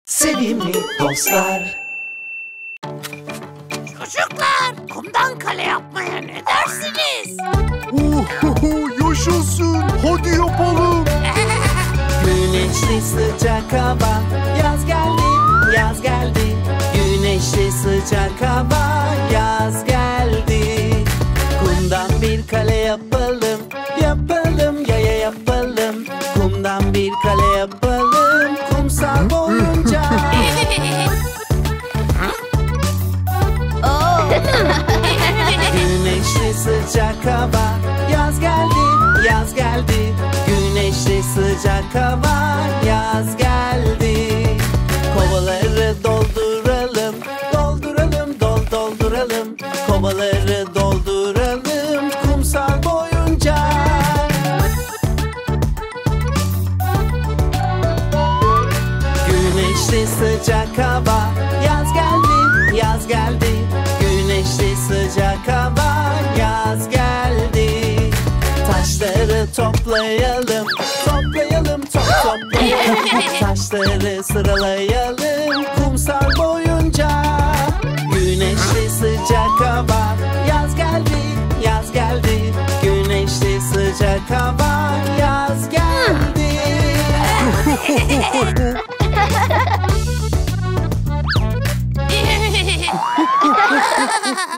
Sevimli dostlar. Çocuklar, kumdan kale yapmaya ne dersiniz? Yaşasın, hadi yapalım. Güneşli sıcak hava, yaz geldi, yaz geldi. Güneşli sıcak hava, yaz geldi. Kumdan bir kale yapalım, yapalım yaya yapalım. Kumdan bir kale yapalım, kumsal boyunca. Güneşli sıcak hava, yaz geldi, yaz geldi. Güneşli sıcak hava, yaz geldi. Kovaları dolduralım, dolduralım, dolduralım. Kovaları dolduralım, kumsal boyunca. Güneşli sıcak hava, yaz geldi, yaz geldi. Güneşli sıcak hava, yaz geldi. Taşları toplayalım, toplayalım, toplayalım. Taşları sıralayalım, kumsal boyunca. Güneşli sıcak hava, yaz geldi, yaz geldi. Güneşli sıcak hava, yaz geldi.